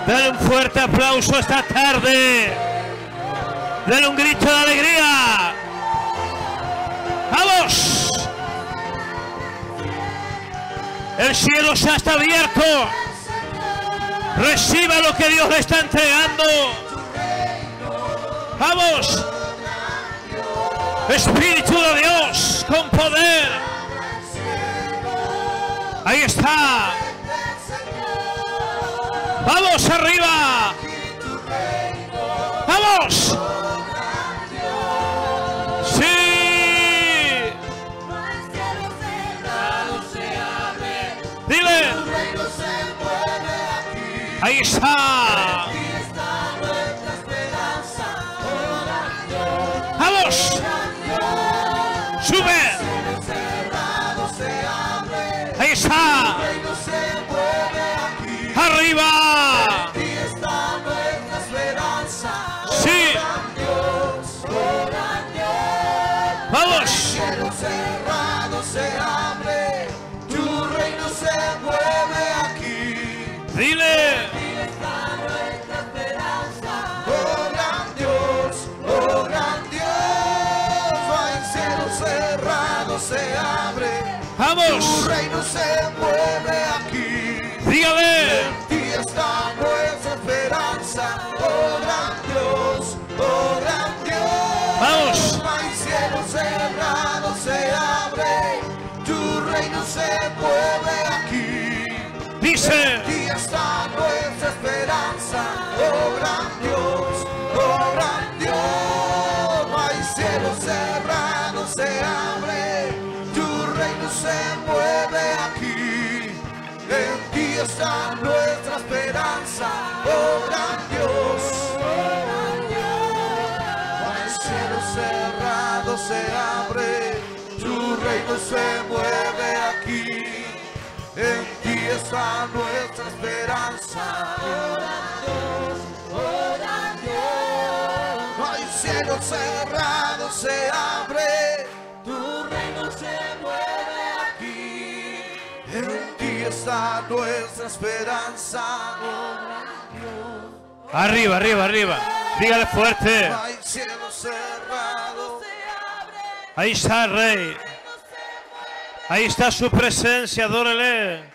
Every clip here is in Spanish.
Dale un fuerte aplauso esta tarde. Dale un grito de alegría. ¡Vamos! El cielo ya está abierto. Reciba lo que Dios le está entregando. ¡Vamos! Espíritu de Dios con poder. Ahí está. ¡Vamos arriba! ¡Vamos! ¡Sí! ¡Dile! ¡Ahí está! ¡Vamos! ¡Sube! ¡Ahí está! ¡Arriba! ¡Sí! ¡Vamos! El cielo cerrado se abre, tu reino se mueve aquí. ¡Dile! Aquí está nuestra esperanza. Oh gran Dios, oh gran Dios. El cielo cerrado se abre, ¡Vamos! tu reino se mueve aquí. ¡Dígale! En ti está nuestra esperanza. Oh gran Dios, oh gran Dios. ¡Vamos! El cielo cerrado se abre, tu reino se mueve aquí. Dice: En ti está nuestra esperanza. Oh gran Dios, oh gran Dios. El cielo cerrado se abre, tu reino se mueve aquí. En ti está nuestra esperanza, oh gran Dios. El cielo cerrado se abre, tu reino se mueve aquí. En ti está nuestra esperanza, oh gran Dios, oh gran Dios. El cielo cerrado se abre, tu reino se mueve aquí. En ti está nuestra esperanza, oh gran Dios. arriba, arriba, arriba. Dígale fuerte. El cielo cerrado. Ahí está el Rey. Ahí está su presencia. Adórele.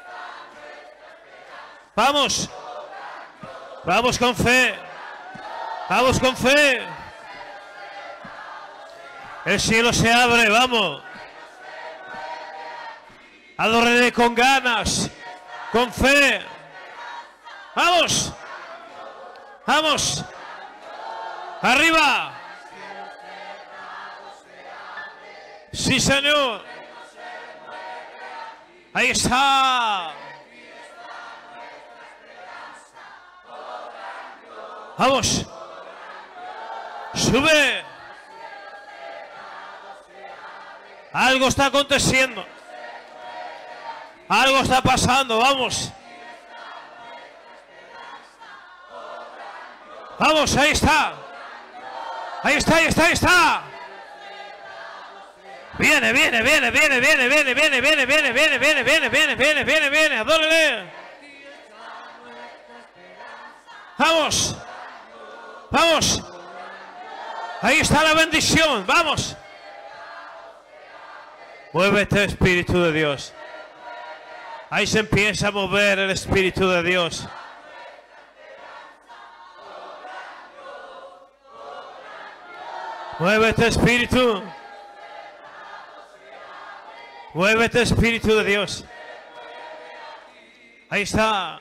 Vamos. Vamos con fe. Vamos con fe. El cielo se abre. Vamos. Adórele con ganas. Con fe. Vamos. Vamos. Arriba. Sí, Señor. Ahí está. Vamos. Sube. Algo está aconteciendo. Algo está pasando. Vamos. Vamos, ahí está. Ahí está, ahí está, ahí está. Viene, viene, viene, viene, viene, viene, viene, viene, viene, viene, viene, viene, viene, viene, viene, viene, adórale. Vamos. Vamos. Ahí está la bendición. Vamos. Muévete, Espíritu de Dios. Ahí se empieza a mover el Espíritu de Dios. Muévete, Espíritu. Muévete, Espíritu de Dios. Ahí está.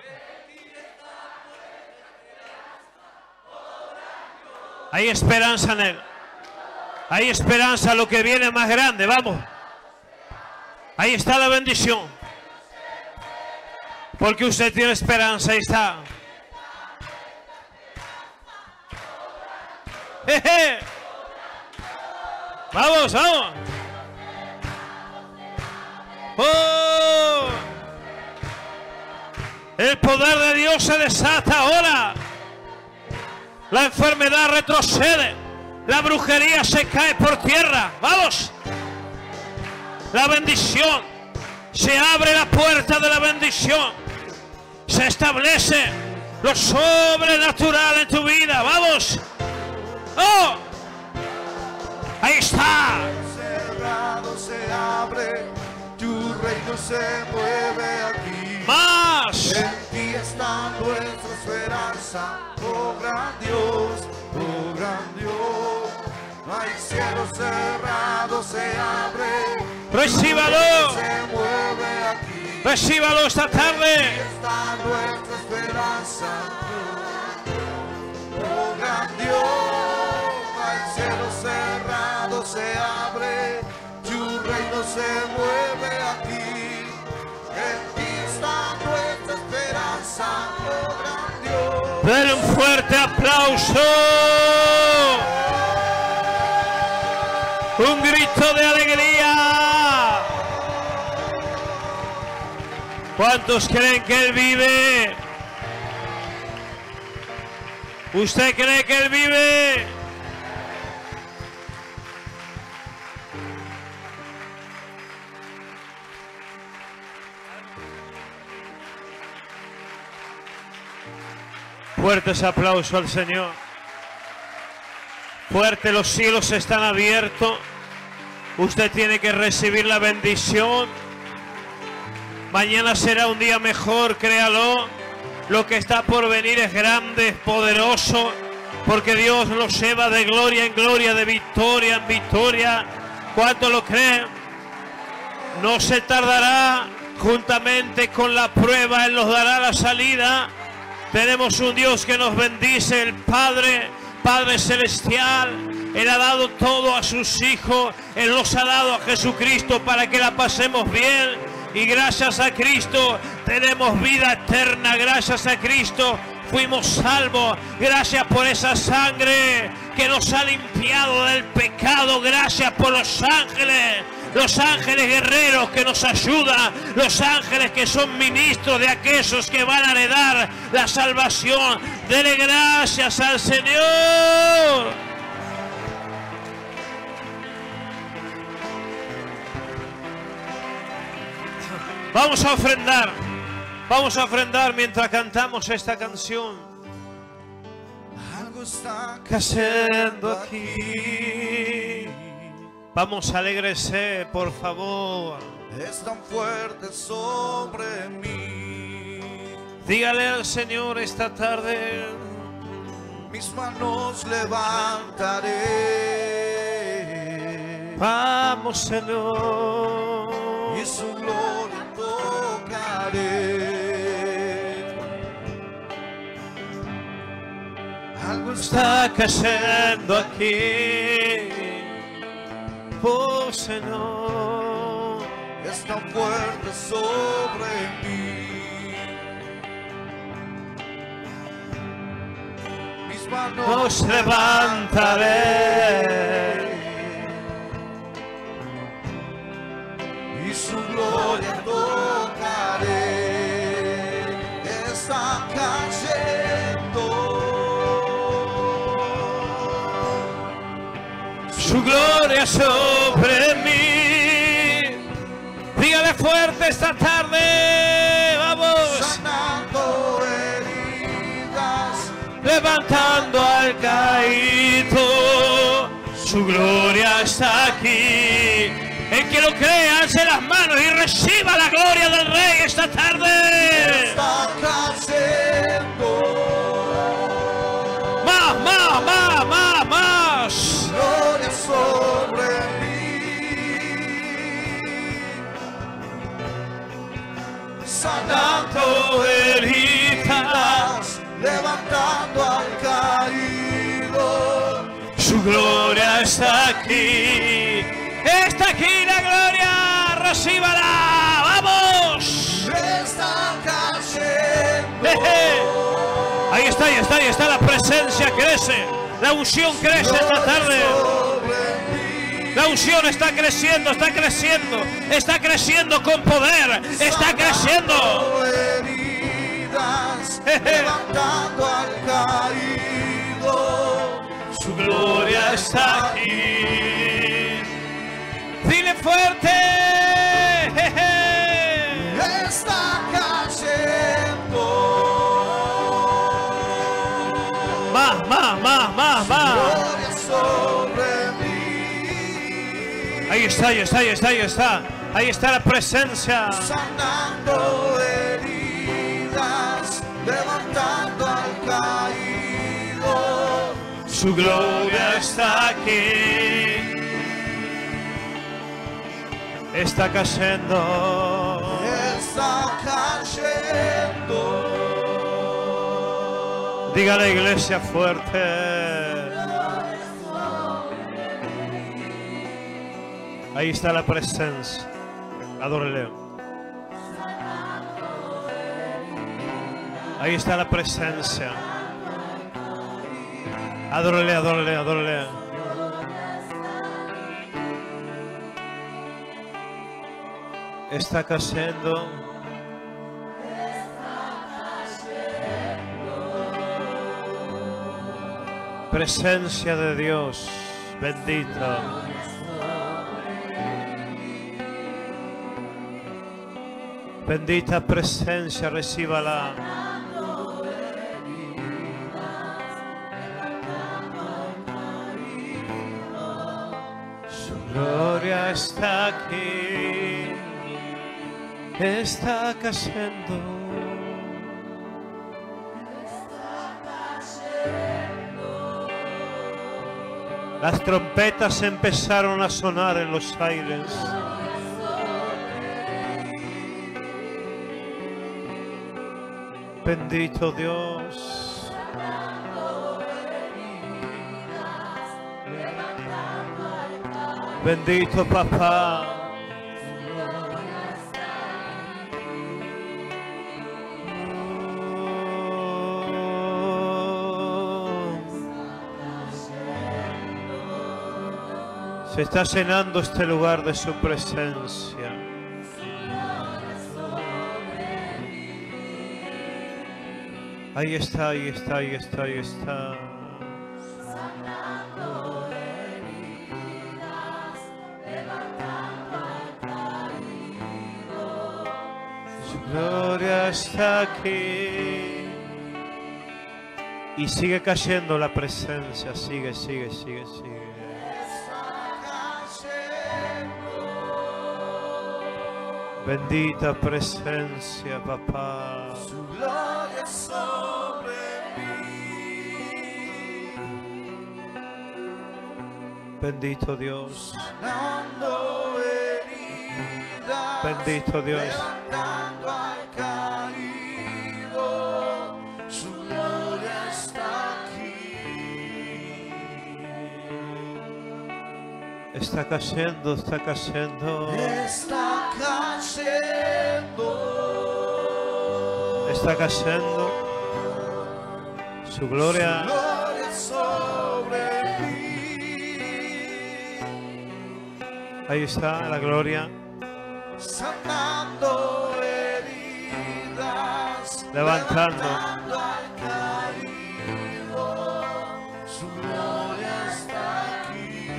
Hay esperanza en Él. Hay esperanza, lo que viene más grande. Vamos. Ahí está la bendición. Porque usted tiene esperanza. Ahí está. Jeje. Vamos, vamos. Oh. El poder de Dios se desata ahora. La enfermedad retrocede. La brujería se cae por tierra. Vamos. La bendición. Se abre la puerta de la bendición. Se establece lo sobrenatural en tu vida. Vamos. ¡Oh! Ahí está. Cerrado se abre, tu reino se mueve aquí. Más. En ti está nuestra esperanza, oh gran Dios, oh gran Dios. No hay cielo cerrado, se abre. Recíbalo. Se mueve aquí. Recíbalo esta tarde. Está nuestra esperanza, oh gran Dios. No hay cielo cerrado, se abre. Tu reino se mueve aquí. En ti está nuestra esperanza, oh gran Dios. Den un fuerte aplauso. Un grito de alegría. ¿Cuántos creen que Él vive? ¿Usted cree que Él vive? Fuertes aplausos al Señor. Fuerte, los cielos están abiertos. Usted tiene que recibir la bendición. Mañana será un día mejor, créalo. Lo que está por venir es grande, es poderoso, porque Dios los lleva de gloria en gloria, de victoria en victoria. ¿Cuánto lo creen? No se tardará, juntamente con la prueba, Él nos dará la salida. Tenemos un Dios que nos bendice, el Padre Celestial. Él ha dado todo a sus hijos. Él nos ha dado a Jesucristo para que la pasemos bien. Y gracias a Cristo tenemos vida eterna. Gracias a Cristo fuimos salvos. Gracias por esa sangre que nos ha limpiado del pecado. Gracias por los ángeles guerreros que nos ayudan, los ángeles que son ministros de aquellos que van a heredar la salvación. Dele gracias al Señor. Vamos a ofrendar mientras cantamos esta canción. Algo está Haciendo aquí. Vamos, alégrese, por favor. es tan fuerte sobre mí. Dígale al Señor esta tarde. Mis manos levantaré. Vamos, Señor. Y su gloria tocaré. Algo Está cayendo aquí. Oh, Señor. es tan fuerte sobre mí. Mis manos Nos levantaré. Y su gloria tocaré. Está cayendo. Su gloria sobre mí. Dígale fuerte esta tarde. Vamos. Sanando heridas. Levantando al caído. Su gloria está aquí. El que lo crea, alce las manos y reciba la gloria del Rey esta tarde. Está cayendo. Más. Gloria sobre mí. Sanando heridas, levantando al caído. su gloria está aquí. Está aquí la gloria, recíbala. ¡Vamos! Está cayendo. Ahí está, la presencia crece. La unción crece esta tarde. La unción está creciendo con poder, está creciendo. Heridas, levantando al caído. Su gloria está aquí. Dile fuerte. Está cayendo. Ahí está, ahí está, ahí está, ahí está. Ahí está la presencia. Sanando heridas, levantando al caído. Su gloria está aquí. Está cayendo. Está cayendo. Diga a la iglesia fuerte. Ahí está la presencia. Adórele. Ahí está la presencia. Adórele, adórele, adórele. Está cayendo. Presencia de Dios. Bendito. Bendita presencia, recíbala. Su gloria está aquí, está cayendo. Las trompetas empezaron a sonar en los aires. Bendito Dios. Bendito Papá. Se está llenando este lugar de su presencia. Ahí está, ahí está, ahí está, ahí está. Su gloria está aquí. Y sigue cayendo la presencia, sigue, sigue, sigue, sigue. Bendita presencia, Papá. Su gloria sobre mí. Bendito Dios. Sanando heridas, Bendito Dios. levantando al caído. Su gloria está aquí. Está cayendo, está cayendo. Está cayendo. Está cayendo. Su gloria. Gloria sobre mí. Ahí está la gloria. Sanando heridas, Levantando. al caído. Su gloria está aquí.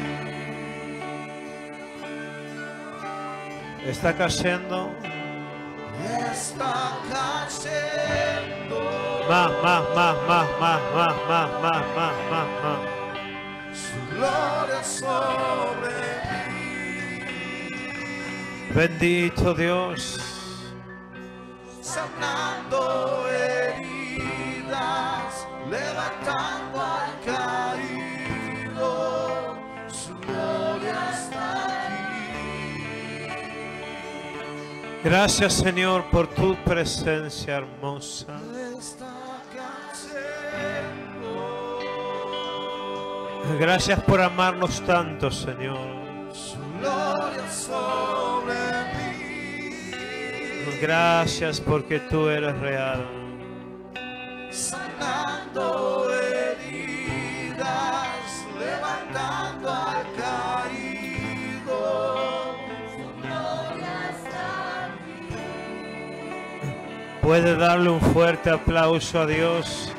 Está cayendo. Está cayendo. Más, más, más, más, más, más, más, más, más, más, más. Su gloria sobre mí. Bendito Dios. Sanando heridas, levantando al caído. Su gloria está aquí. Gracias, Señor, por tu presencia hermosa. Está cayendo. Gracias por amarnos tanto, Señor. Su gloria sobre mí. Gracias porque tú eres real. Sanando heridas, levantando al caído. Su gloria está aquí. Puede darle un fuerte aplauso a Dios.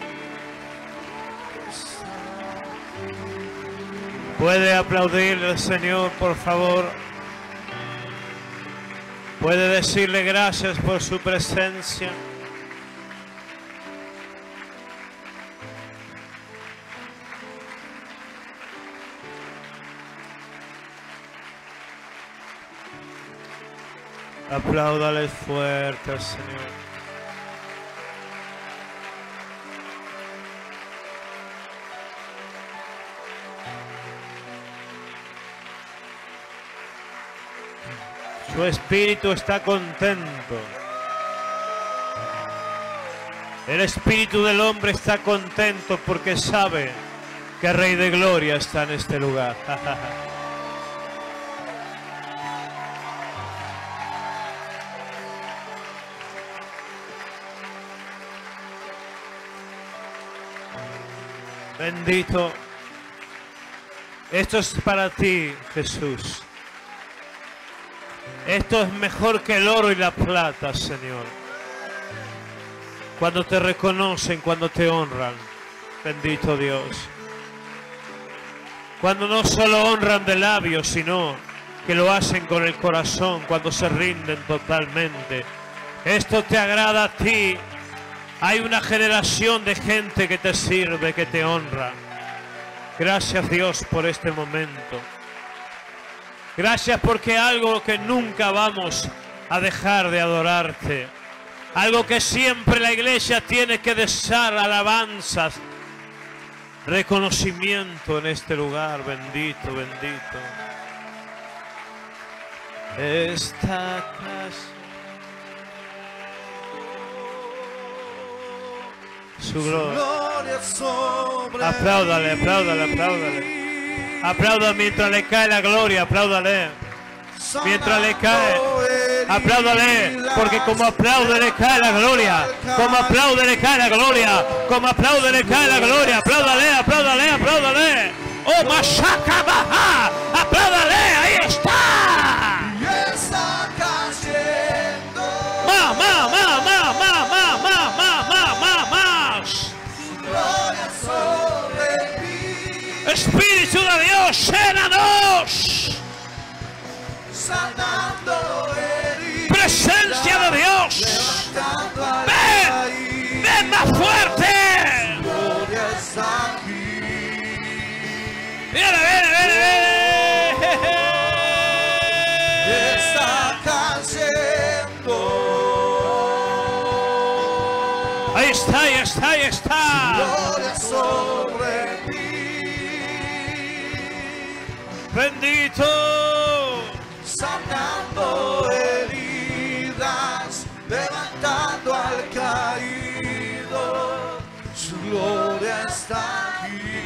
Puede aplaudirle al Señor, por favor. Puede decirle gracias por su presencia. Apláudale fuerte al Señor. Su espíritu está contento. El espíritu del hombre está contento porque sabe que el Rey de Gloria está en este lugar. Bendito. Esto es para ti, Jesús. Esto es mejor que el oro y la plata, Señor. Cuando te reconocen, cuando te honran, bendito Dios. Cuando no solo honran de labios, sino que lo hacen con el corazón, cuando se rinden totalmente. Esto te agrada a ti. Hay una generación de gente que te sirve, que te honra. Gracias, Dios, por este momento. Gracias porque algo que nunca vamos a dejar de adorarte. Algo que siempre la iglesia tiene que desear, alabanzas, reconocimiento en este lugar. Bendito, bendito. Esta casa. Su gloria. Apláudale, apláudale, apláudale. Aplauda mientras le cae la gloria, apláudale. Mientras le cae, apláudale, porque como aplaude le cae la gloria. Como aplaude le cae la gloria. Como aplaude le cae la gloria. Apláudale, apláudale, apláudale. Oh, Masaka Baja. Apláudale, ahí está. Más, más, más, más, más, más, más, más, más, más, más. Espíritu de Dios, llénanos. Presencia de Dios. Ven, ven más fuerte. Viene, viene, viene, viene. Está cayendo. Ahí está, ahí está, ahí está. Gloria sobre mí. Bendito. Sanando heridas, levantando al caído, su gloria está aquí.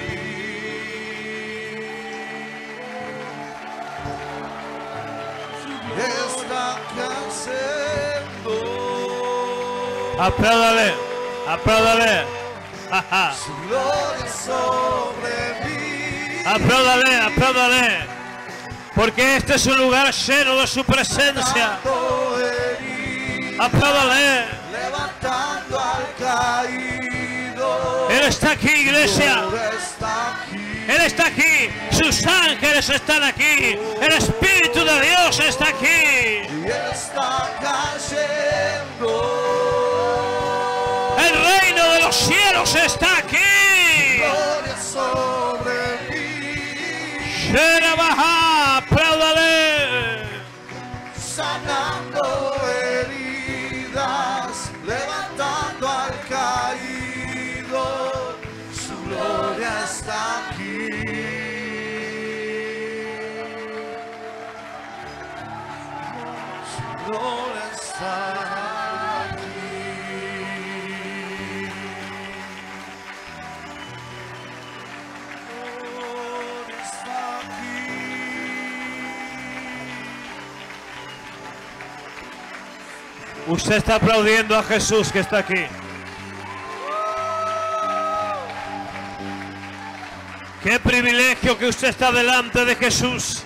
Está cayendo. Apláudale, apláudale. Ajá. Su gloria sobre mí. Apláudale, apláudale. Porque este es un lugar lleno de su presencia. Apláudale. Levantando al caído. Él está aquí, iglesia. Está aquí. Él está aquí. Sus ángeles están aquí. El Espíritu de Dios está aquí. Y está cayendo. El reino de los cielos está aquí. Gloria sobre mí. Shera baja, apláudale. Sanando heridas, levantando al caído, su gloria está aquí. Su gloria está aquí. Gloria está aquí. Usted está aplaudiendo a Jesús que está aquí. Qué privilegio que usted está delante de Jesús.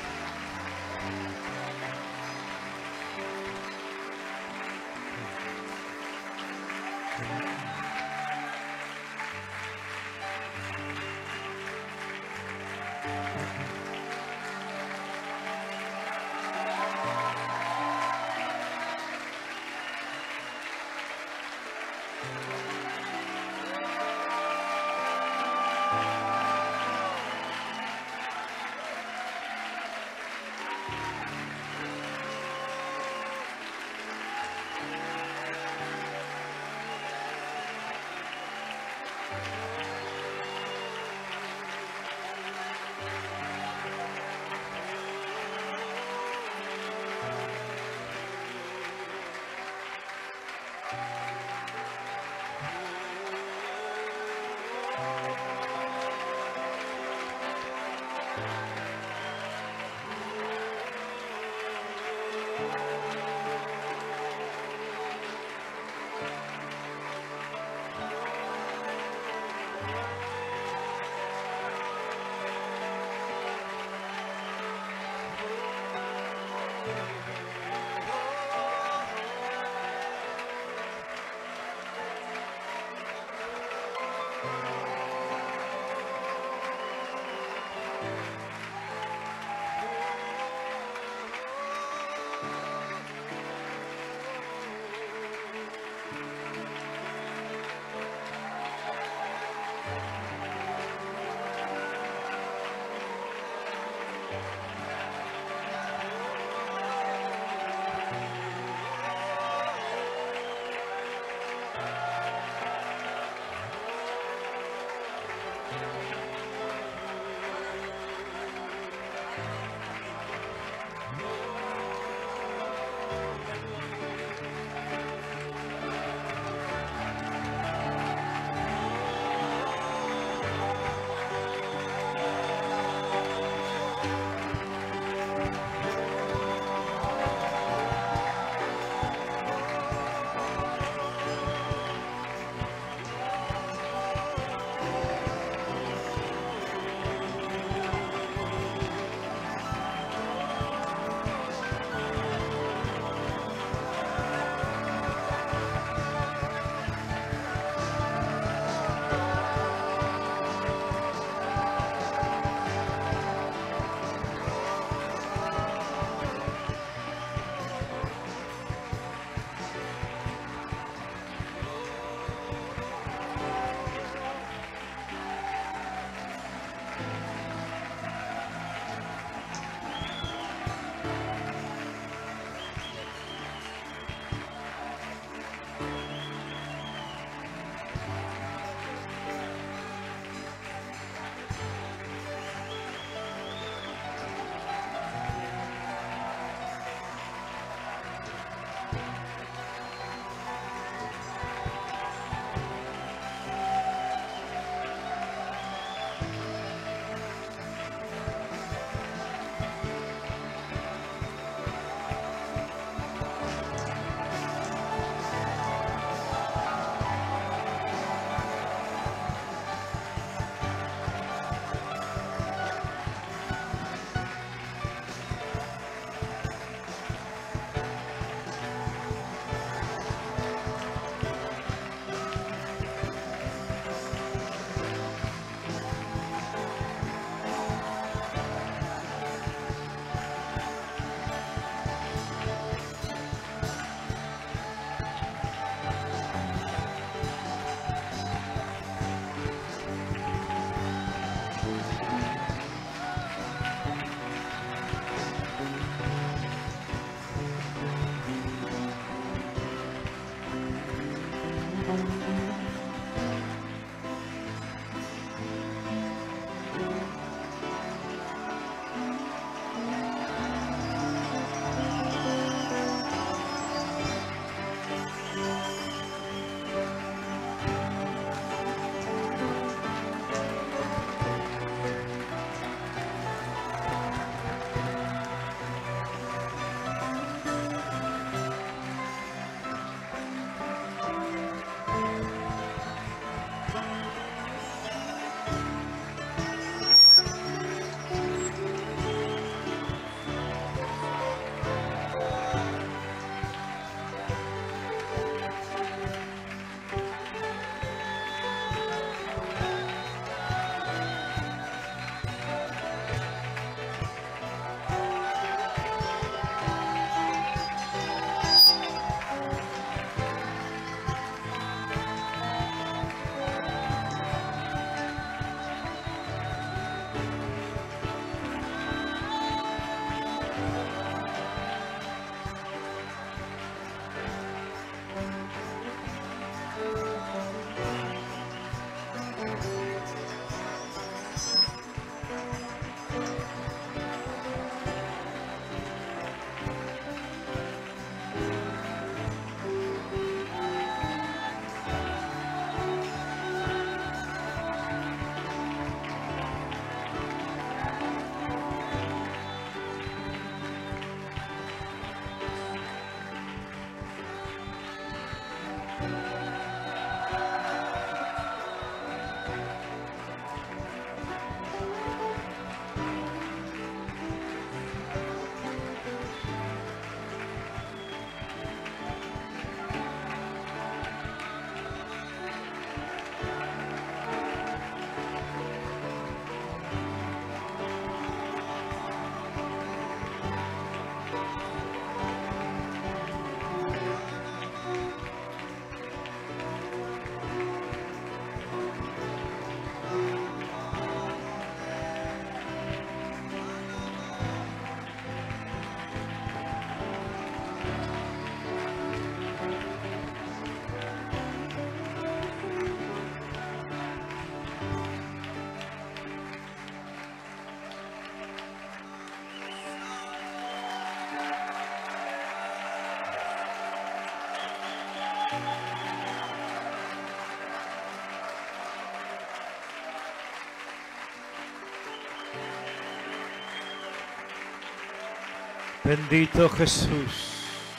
Bendito Jesús.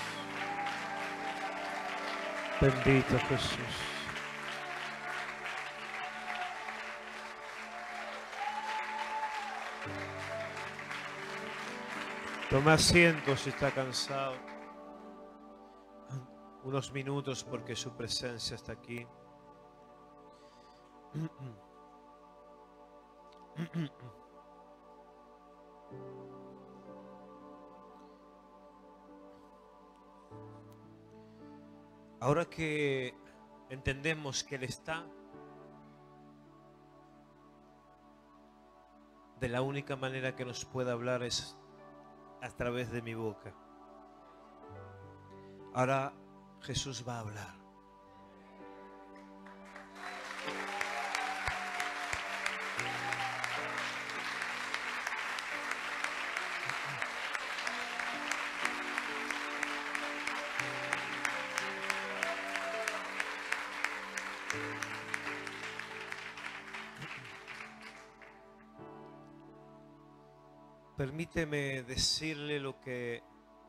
Bendito Jesús. Tome asiento si está cansado. Unos minutos porque su presencia está aquí. Ahora que entendemos que Él está, de la única manera que nos puede hablar es a través de mi boca. Ahora Jesús va a hablar. Permíteme decirle lo que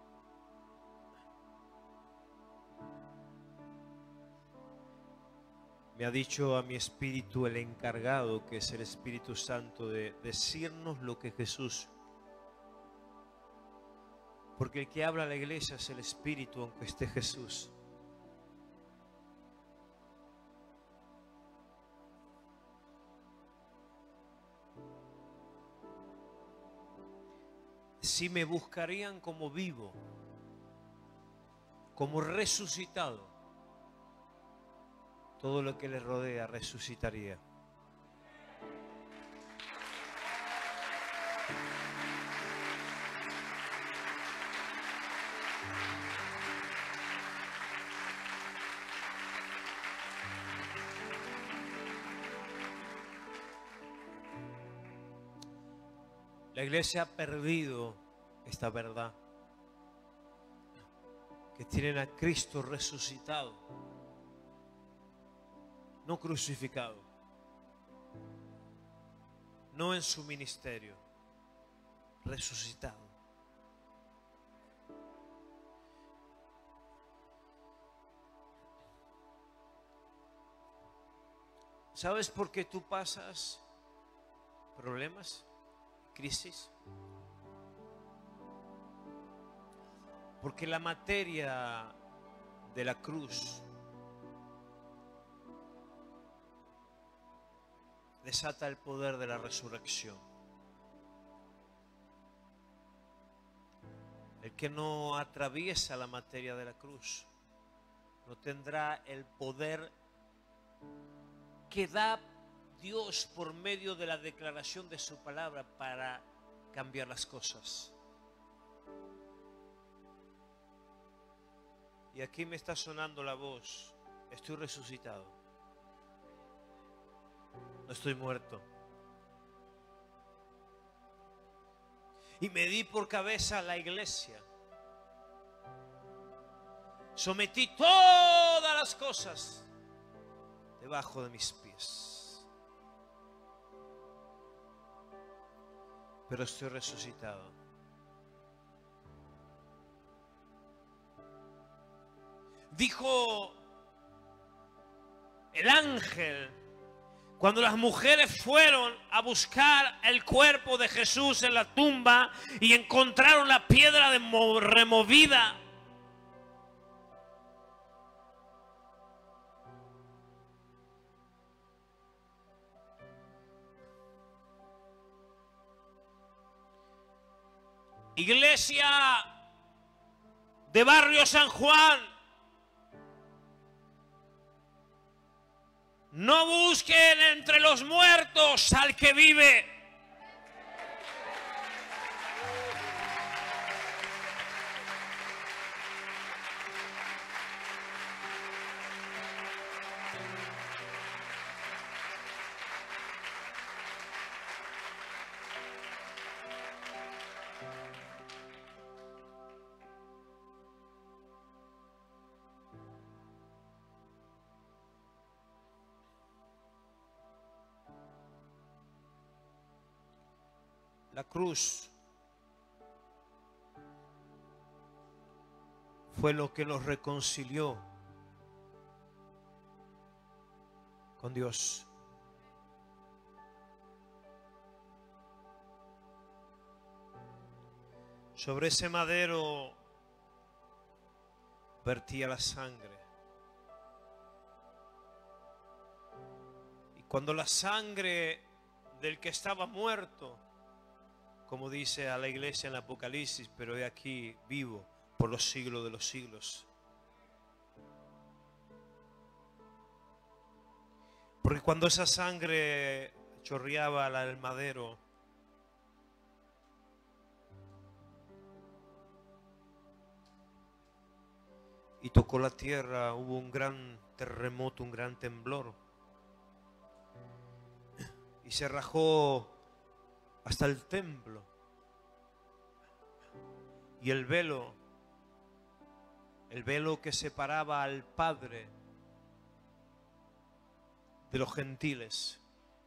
me ha dicho a mi espíritu el encargado, que es el Espíritu Santo, de decirnos lo que Jesús. Porque el que habla a la iglesia es el Espíritu, aunque esté Jesús. Si me buscarían como vivo, como resucitado, todo lo que les rodea resucitaría. La iglesia ha perdido esta verdad, que tienen a Cristo resucitado, no crucificado, no en su ministerio, resucitado. ¿Sabes por qué tú pasas problemas? Crisis, porque la materia de la cruz desata el poder de la resurrección. El que no atraviesa la materia de la cruz no tendrá el poder que da Dios por medio de la declaración de su palabra para cambiar las cosas. Y aquí me está sonando la voz: estoy resucitado, no estoy muerto. Y me di por cabeza a la iglesia, sometí todas las cosas debajo de mis pies. Pero estoy resucitado. Dijo el ángel cuando las mujeres fueron a buscar el cuerpo de Jesús en la tumba y encontraron la piedra removida. Iglesia de Barrio San Juan, no busquen entre los muertos al que vive. La cruz fue lo que los reconcilió con Dios. Sobre ese madero vertía la sangre. Y cuando la sangre del que estaba muerto, como dice a la iglesia en el Apocalipsis, pero he aquí vivo por los siglos de los siglos. Porque cuando esa sangre chorreaba al madero, y tocó la tierra, hubo un gran terremoto, un gran temblor. Y se rajó hasta el templo. Y el velo que separaba al Padre de los gentiles,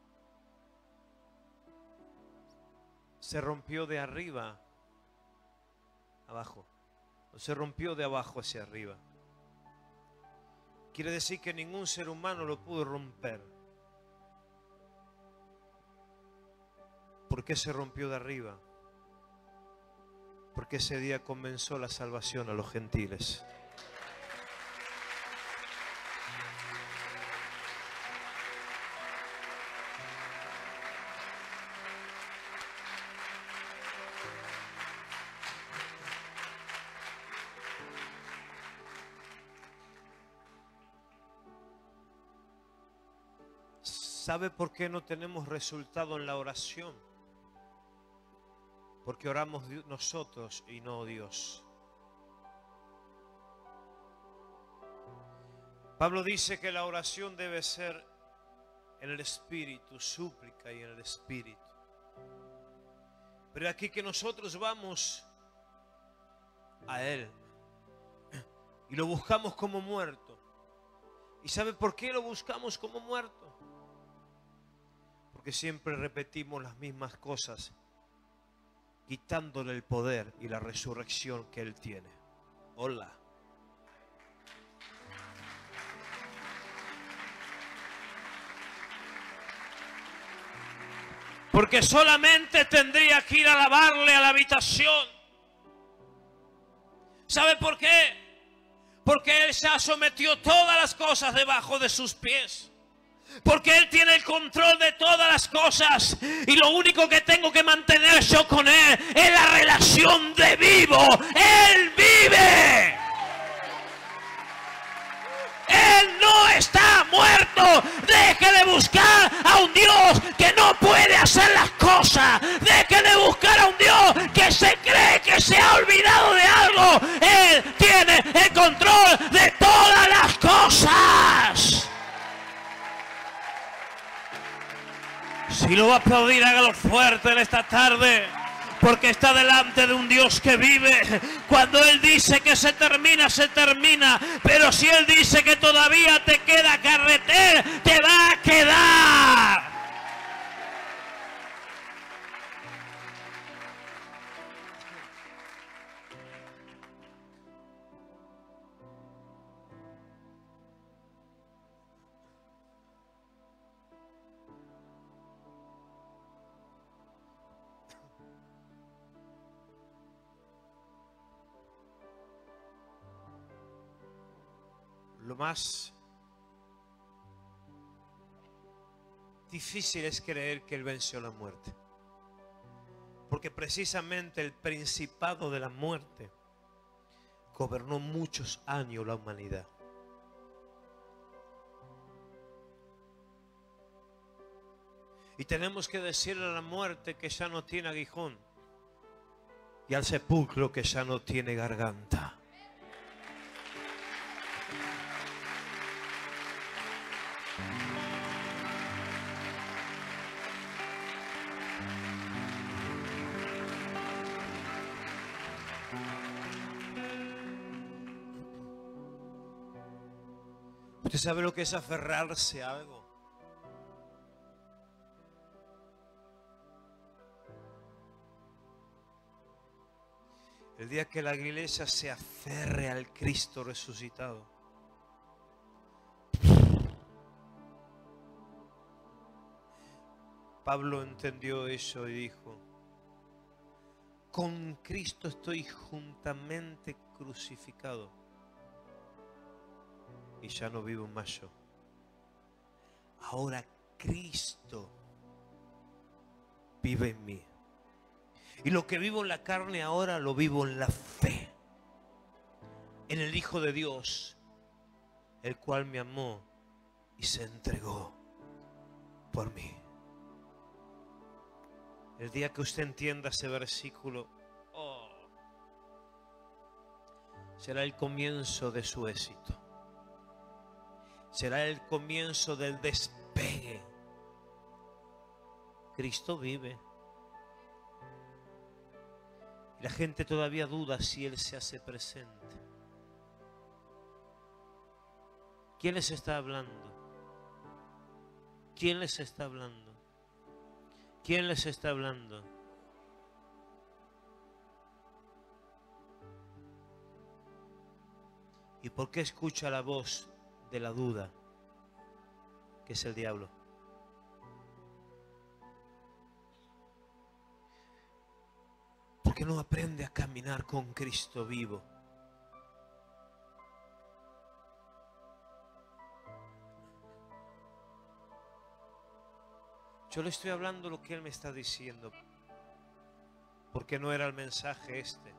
se rompió de arriba abajo. Se rompió de abajo hacia arriba. Quiere decir que ningún ser humano lo pudo romper. ¿Por qué se rompió de arriba? Porque ese día comenzó la salvación a los gentiles. ¿Sabe por qué no tenemos resultado en la oración? Porque oramos nosotros y no Dios. Pablo dice que la oración debe ser en el Espíritu, súplica y en el Espíritu. Pero aquí que nosotros vamos a Él y lo buscamos como muerto. ¿Y sabe por qué lo buscamos como muerto? Porque siempre repetimos las mismas cosas, quitándole el poder y la resurrección que Él tiene. Hola. Porque solamente tendría que ir a alabarle a la habitación. ¿Sabe por qué? Porque Él ya sometió todas las cosas debajo de sus pies. Porque Él tiene el control de todas las cosas. Y lo único que tengo que mantener yo con Él es la relación de vivo. Él vive. Él no está muerto. Deje de buscar a un Dios que no puede hacer las cosas. Deje de buscar a un Dios que se cree que se ha olvidado de algo. Él tiene el control de todas las cosas. Si lo va a aplaudir, hágalo fuerte en esta tarde. Porque está delante de un Dios que vive. Cuando Él dice que se termina, se termina. Pero si Él dice que todavía te queda carretera, te va a quedar. Lo más difícil es creer que Él venció la muerte. Porque precisamente el principado de la muerte gobernó muchos años la humanidad. Y tenemos que decirle a la muerte que ya no tiene aguijón y al sepulcro que ya no tiene garganta. ¿Usted sabe lo que es aferrarse a algo? El día que la iglesia se aferre al Cristo resucitado. Pablo entendió eso y dijo: con Cristo estoy juntamente crucificado, y ya no vivo más yo. Ahora Cristo vive en mí. Y lo que vivo en la carne ahora lo vivo en la fe, en el Hijo de Dios, el cual me amó y se entregó por mí. El día que usted entienda ese versículo, será el comienzo de su éxito. Será el comienzo del despegue. Cristo vive. Y la gente todavía duda si Él se hace presente. ¿Quién les está hablando? ¿Quién les está hablando? ¿Quién les está hablando? ¿Y por qué escucha la voz de la duda, que es el diablo? ¿Por qué no aprende a caminar con Cristo vivo? Yo le estoy hablando lo que Él me está diciendo, porque no era el mensaje este.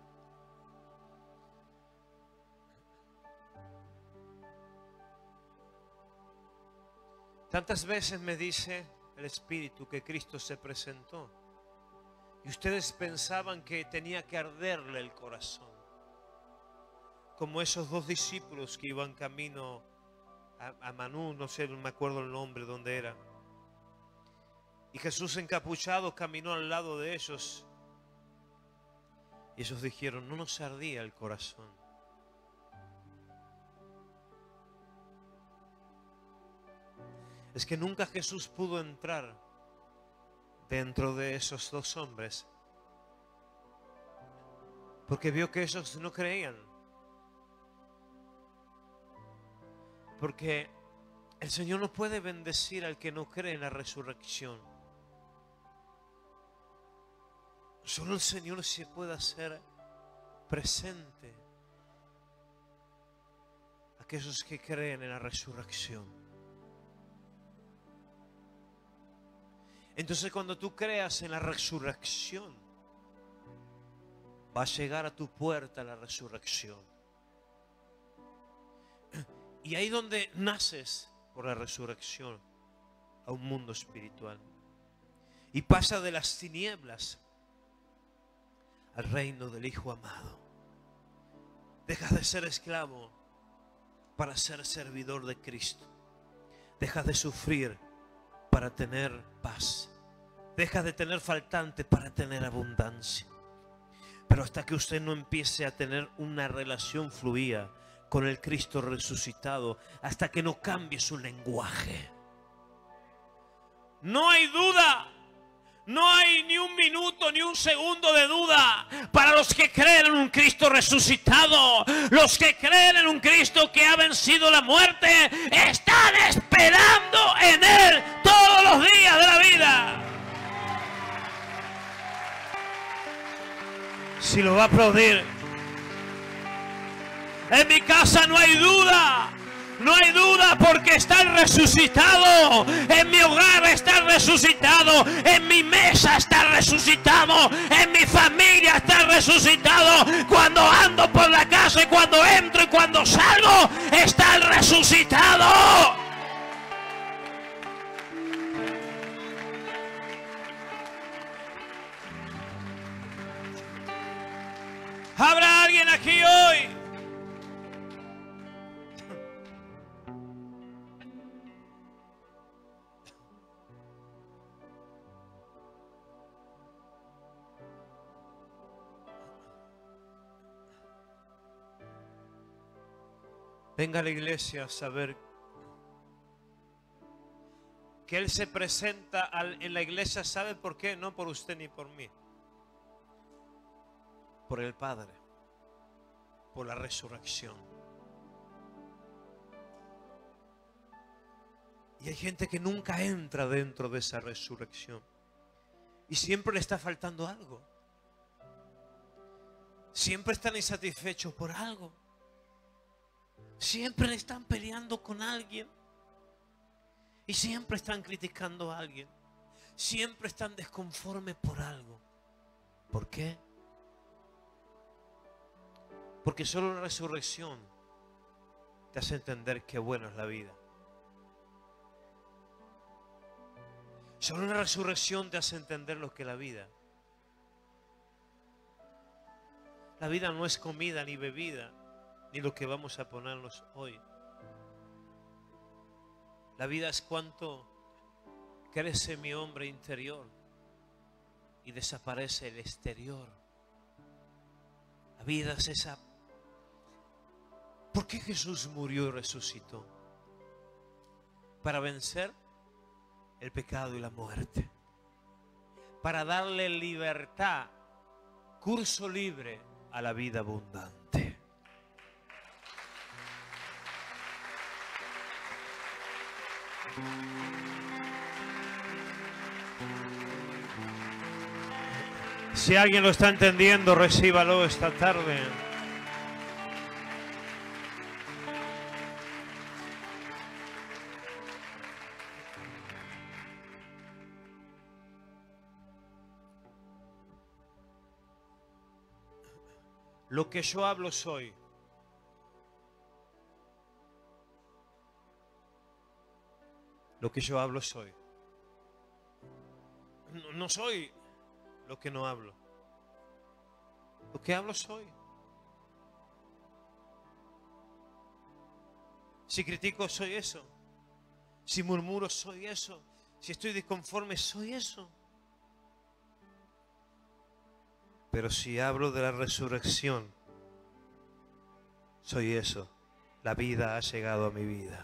Tantas veces me dice el Espíritu que Cristo se presentó y ustedes pensaban que tenía que arderle el corazón, como esos dos discípulos que iban camino a Manú, no sé, no me acuerdo el nombre, dónde era. Y Jesús encapuchado caminó al lado de ellos. Y ellos dijeron: no nos ardía el corazón. Es que nunca Jesús pudo entrar dentro de esos dos hombres, porque vio que ellos no creían. Porque el Señor no puede bendecir al que no cree en la resurrección. Solo el Señor se puede hacer presente a aquellos que creen en la resurrección. Entonces, cuando tú creas en la resurrección, va a llegar a tu puerta la resurrección. Y ahí donde naces por la resurrección a un mundo espiritual. Y pasa de las tinieblas al reino del Hijo amado. Dejas de ser esclavo para ser servidor de Cristo. Dejas de sufrir para tener paz. Dejas de tener faltante para tener abundancia. Pero hasta que usted no empiece a tener una relación fluida con el Cristo resucitado, hasta que no cambie su lenguaje, no hay duda. No hay ni un minuto ni un segundo de duda para los que creen en un Cristo resucitado. Los que creen en un Cristo que ha vencido la muerte están esperando en Él todos los días de la vida. Si lo va a aplaudir. En mi casa no hay duda. No hay duda porque está resucitado. En mi hogar está resucitado. En mi mesa está resucitado. En mi familia está resucitado. Cuando ando por la casa y cuando entro y cuando salgo, está resucitado. ¿Habrá alguien aquí hoy? Venga a la iglesia a saber que Él se presenta en la iglesia. ¿Sabe por qué? No por usted ni por mí. Por el Padre. por la resurrección. Y hay gente que nunca entra dentro de esa resurrección. Y siempre le está faltando algo. Siempre están insatisfechos por algo. Siempre están peleando con alguien. Y siempre están criticando a alguien. Siempre están desconformes por algo. ¿Por qué? Porque solo la resurrección te hace entender qué buena es la vida. Solo la resurrección te hace entender lo que es la vida. La vida no es comida ni bebida, ni lo que vamos a ponernos hoy. La vida es cuánto crece mi hombre interior y desaparece el exterior. La vida es esa. ¿Por qué Jesús murió y resucitó? Para vencer el pecado y la muerte. Para darle libertad, curso libre a la vida abundante. Si alguien lo está entendiendo, recíbalo esta tarde. Lo que yo hablo soy. Lo que yo hablo soy. No soy lo que no hablo. Lo que hablo soy. Si critico soy eso. Si murmuro soy eso. Si estoy disconforme soy eso. Pero si hablo de la resurrección, soy eso. La vida ha llegado a mi vida.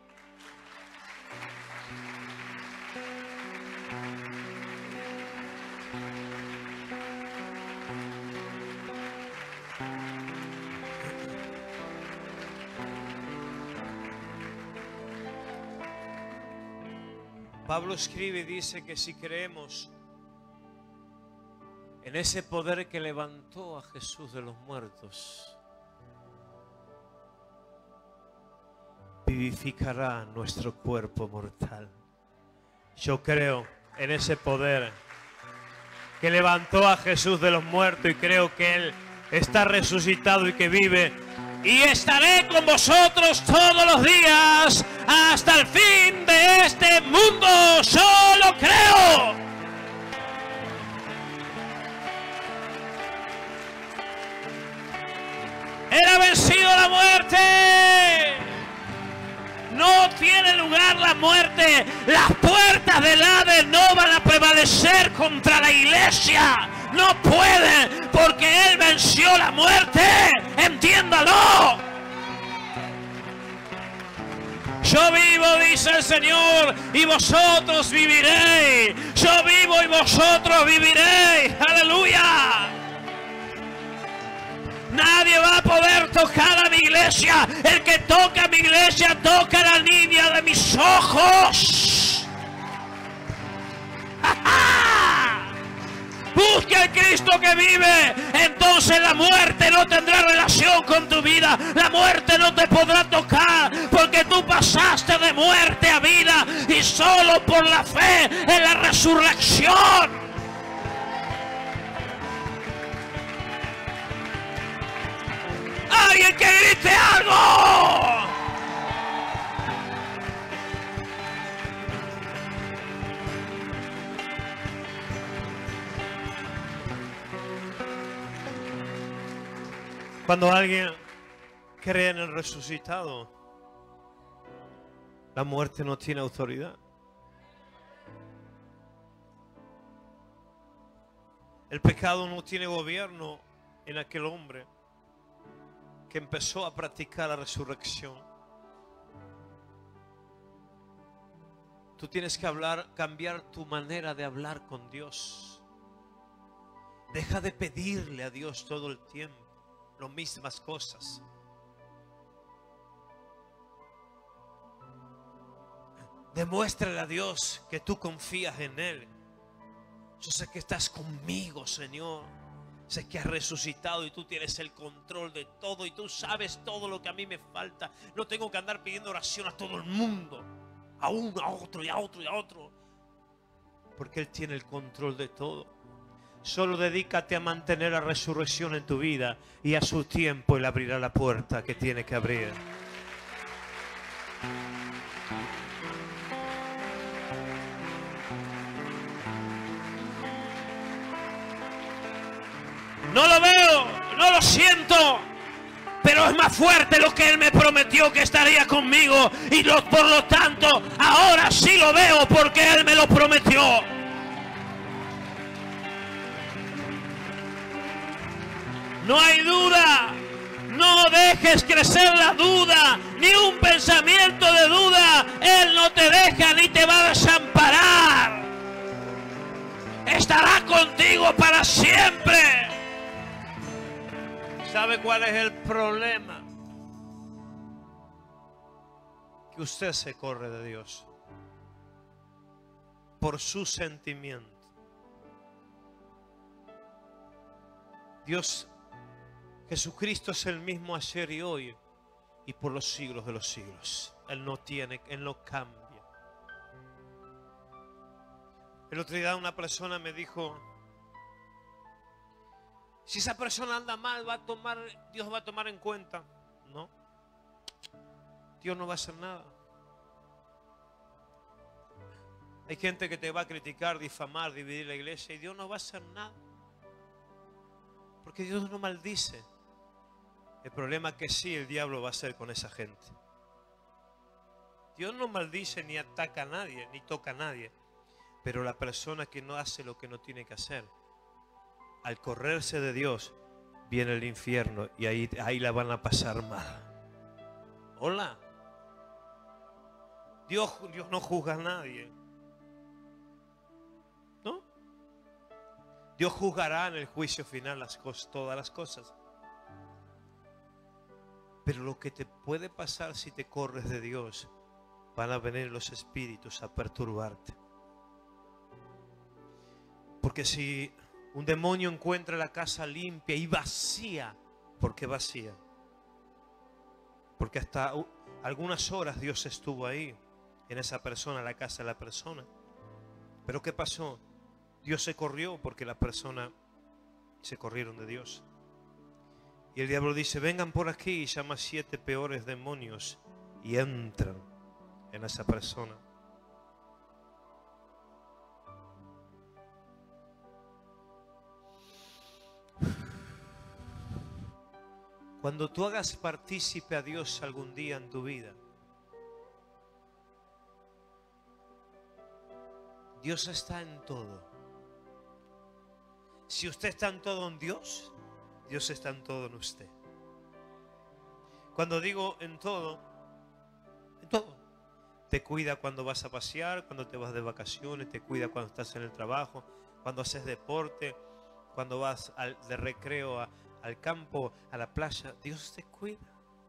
Pablo escribe y dice que si creemos en ese poder que levantó a Jesús de los muertos, vivificará nuestro cuerpo mortal. Yo creo en ese poder que levantó a Jesús de los muertos y creo que Él está resucitado y que vive. Y estaré con vosotros todos los días hasta el fin de este mundo. Solo creo. Él ha vencido la muerte. No tiene lugar la muerte. Las puertas del Hades no van a prevalecer contra la iglesia. No pueden, porque Él venció la muerte. Entiéndalo. Yo vivo, dice el Señor, y vosotros viviréis. Yo vivo y vosotros viviréis. Aleluya. Nadie va a poder tocar a mi iglesia. El que toca a mi iglesia toca a la niña de mis ojos. ¡Ja, ja! Busca el Cristo que vive. Entonces la muerte no tendrá relación con tu vida. La muerte no te podrá tocar, porque tú pasaste de muerte a vida, y solo por la fe en la resurrección. ¡Alguien que grite algo! Cuando alguien cree en el resucitado, la muerte no tiene autoridad. El pecado no tiene gobierno en aquel hombre que empezó a practicar la resurrección. Tú tienes que cambiar tu manera de hablar con Dios. Deja de pedirle a Dios todo el tiempo. las mismas cosas. Demuéstrale a Dios que tú confías en Él. Yo sé que estás conmigo, Señor. Sé que has resucitado y tú tienes el control de todo y tú sabes todo lo que a mí me falta. No tengo que andar pidiendo oración a todo el mundo, a uno, a otro y a otro y a otro, porque Él tiene el control de todo. Solo dedícate a mantener la resurrección en tu vida y a su tiempo Él abrirá la puerta que tiene que abrir. No lo veo, no lo siento, pero es más fuerte lo que Él me prometió que estaría conmigo y por lo tanto ahora sí lo veo porque Él me lo prometió. No hay duda, no dejes crecer la duda, ni un pensamiento de duda. Él no te deja ni te va a desamparar. Estará contigo para siempre. ¿Sabe cuál es el problema? Que usted se corre de Dios por su sentimiento. Dios, Jesucristo es el mismo ayer y hoy y por los siglos de los siglos. Él no cambia. El otro día una persona me dijo: si esa persona anda mal, Dios va a tomar en cuenta. No, Dios no va a hacer nada. Hay gente que te va a criticar, difamar, dividir la iglesia y Dios no va a hacer nada. Porque Dios no maldice. El problema es que sí, el diablo va a hacer con esa gente. Dios no maldice ni ataca a nadie, ni toca a nadie. Pero la persona que no hace lo que no tiene que hacer, al correrse de Dios, viene el infierno y ahí la van a pasar mal. Hola. Dios no juzga a nadie. ¿No? Dios juzgará en el juicio final todas las cosas. Pero lo que te puede pasar si te corres de Dios, van a venir los espíritus a perturbarte. Porque si un demonio encuentra la casa limpia y vacía, ¿por qué vacía? Porque hasta algunas horas Dios estuvo ahí, en esa persona, en la casa de la persona. Pero ¿qué pasó? Dios se corrió porque la persona se corrieron de Dios. Y el diablo dice: vengan por aquí, y llama 7 peores demonios y entran en esa persona. Cuando tú hagas partícipe a Dios algún día en tu vida, Dios está en todo. Si usted está en todo en Dios, Dios está en todo en usted. Cuando digo en todo, te cuida cuando vas a pasear, cuando te vas de vacaciones, te cuida cuando estás en el trabajo, cuando haces deporte, cuando vas de recreo al campo, a la playa. Dios te cuida.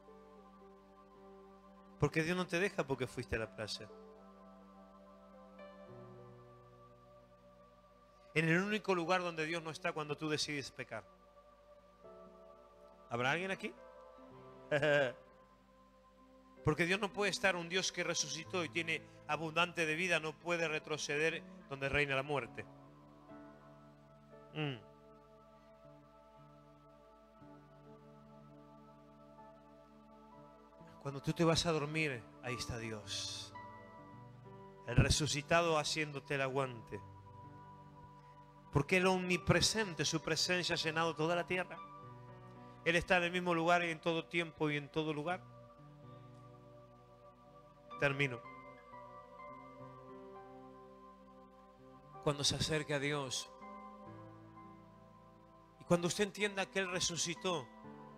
Porque Dios no te deja porque fuiste a la playa. En el único lugar donde Dios no está cuando tú decides pecar. ¿Habrá alguien aquí? Porque Dios no puede estar, un Dios que resucitó y tiene abundante de vida, no puede retroceder donde reina la muerte. Cuando tú te vas a dormir, ahí está Dios. El resucitado haciéndote el aguante. Porque Él es omnipresente, su presencia ha llenado toda la tierra. Él está en el mismo lugar y en todo tiempo y en todo lugar. Termino. Cuando se acerque a Dios y cuando usted entienda que Él resucitó,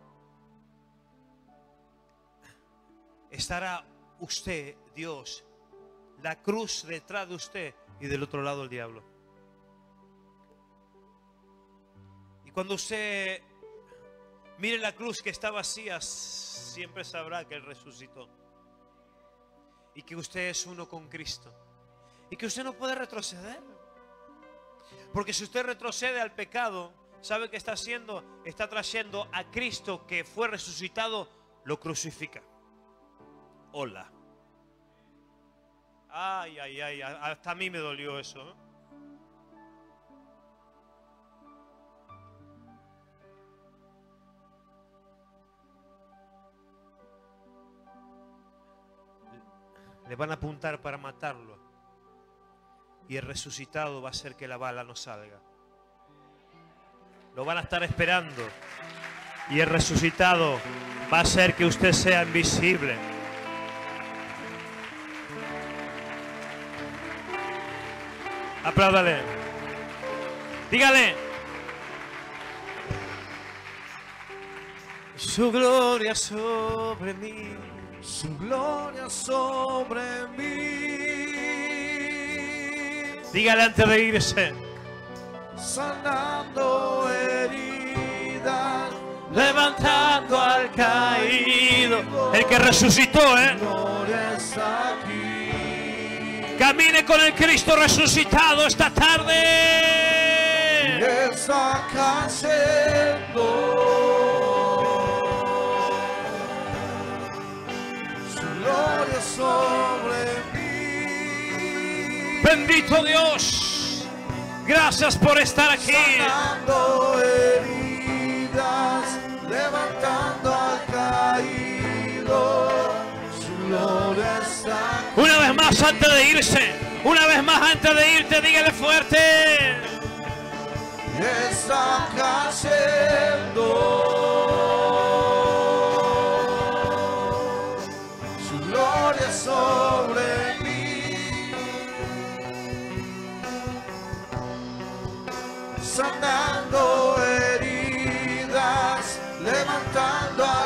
estará usted, Dios, la cruz detrás de usted y del otro lado el diablo. Y cuando usted mire la cruz que está vacía, siempre sabrá que Él resucitó. Y que usted es uno con Cristo. Y que usted no puede retroceder. Porque si usted retrocede al pecado, ¿sabe qué está haciendo? Está trayendo a Cristo que fue resucitado, lo crucifica. Hola. Ay, ay, ay, hasta a mí me dolió eso, ¿eh? Le van a apuntar para matarlo. Y el resucitado va a hacer que la bala no salga. Lo van a estar esperando. Y el resucitado va a hacer que usted sea invisible. Apláudale. Dígale. Su gloria sobre mí. Su gloria sobre mí. Dígale antes de irse. Sanando heridas, Levantando al caído. El que resucitó, gloria está aquí. Camine con el Cristo resucitado esta tarde. Está cayendo. Gloria sobre mí. Bendito Dios. Gracias por estar aquí. Sanando heridas, levantando al caído. Su gloria está aquí. Una vez más antes de irse. Una vez más antes de irte, dígale fuerte. Está cayendo. Sobre mí, sanando heridas, levantando